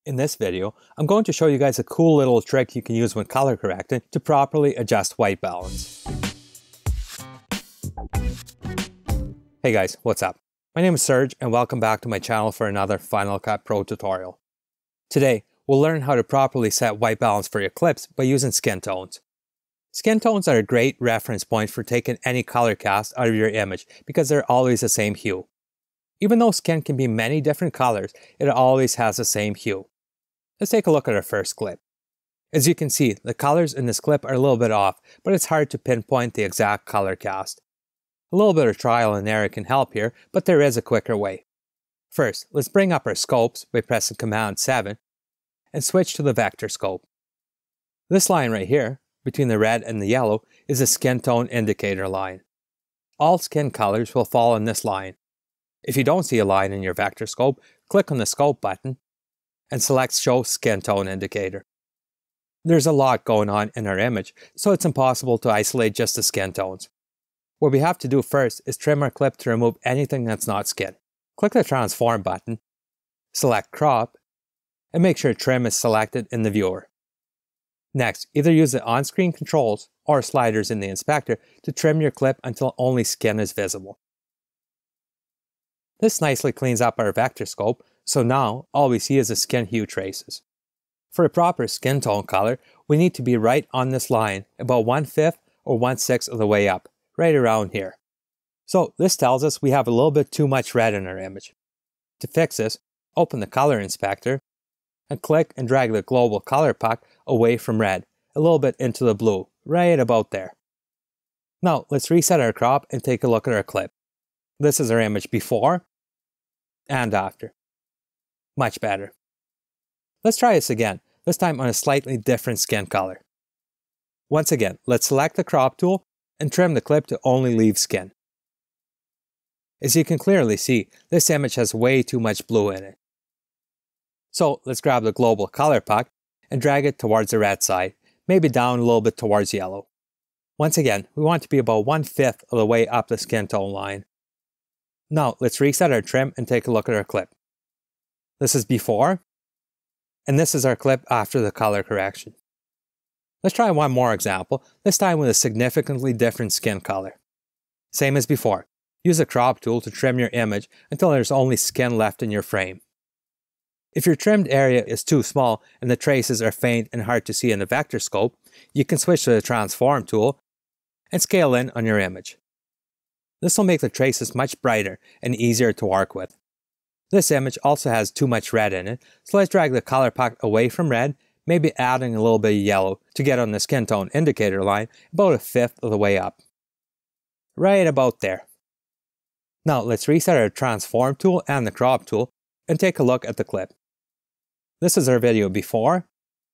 In this video, I'm going to show you guys a cool little trick you can use when color correcting to properly adjust white balance. Hey guys, what's up? My name is Serge and welcome back to my channel for another Final Cut Pro tutorial. Today, we'll learn how to properly set white balance for your clips by using skin tones. Skin tones are a great reference point for taking any color cast out of your image because they're always the same hue. Even though skin can be many different colors, it always has the same hue. Let's take a look at our first clip. As you can see, the colors in this clip are a little bit off, but it's hard to pinpoint the exact color cast. A little bit of trial and error can help here, but there is a quicker way. First, let's bring up our scopes by pressing Command 7 and switch to the Vectorscope. This line right here, between the red and the yellow, is a skin tone indicator line. All skin colors will fall in this line. If you don't see a line in your Vectorscope, click on the Scope button and select Show Skin Tone Indicator. There's a lot going on in our image, so it's impossible to isolate just the skin tones. What we have to do first is trim our clip to remove anything that's not skin. Click the Transform button, select Crop, and make sure Trim is selected in the viewer. Next, either use the on-screen controls or sliders in the inspector to trim your clip until only skin is visible. This nicely cleans up our Vectorscope, so now all we see is the skin hue traces. For a proper skin tone color, we need to be right on this line, about 1/5 or 1/6 of the way up, right around here. So this tells us we have a little bit too much red in our image. To fix this, open the color inspector and click and drag the global color puck away from red, a little bit into the blue, right about there. Now let's reset our crop and take a look at our clip. This is our image before and after. Much better. Let's try this again, this time on a slightly different skin color. Once again, let's select the crop tool and trim the clip to only leave skin. As you can clearly see, this image has way too much blue in it. So let's grab the global color puck and drag it towards the red side, maybe down a little bit towards yellow. Once again, we want to be about 1/5 of the way up the skin tone line. Now let's reset our trim and take a look at our clip. This is before, and this is our clip after the color correction. Let's try one more example, this time with a significantly different skin color. Same as before, use the crop tool to trim your image until there's only skin left in your frame. If your trimmed area is too small and the traces are faint and hard to see in the Vectorscope, you can switch to the Transform tool and scale in on your image. This will make the traces much brighter and easier to work with. This image also has too much red in it, so let's drag the color puck away from red, maybe adding a little bit of yellow to get on the skin tone indicator line about 1/5 of the way up. Right about there. Now let's reset our Transform tool and the Crop tool and take a look at the clip. This is our video before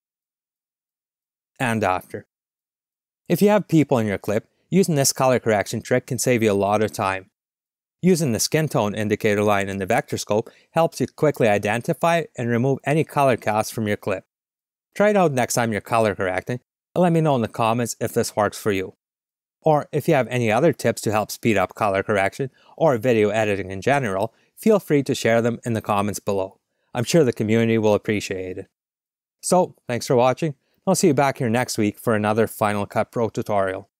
and after. If you have people in your clip, using this color correction trick can save you a lot of time. Using the skin tone indicator line in the Vectorscope helps you quickly identify and remove any color cast from your clip. Try it out next time you're color correcting and let me know in the comments if this works for you. Or if you have any other tips to help speed up color correction or video editing in general, feel free to share them in the comments below. I'm sure the community will appreciate it. So, thanks for watching. I'll see you back here next week for another Final Cut Pro tutorial.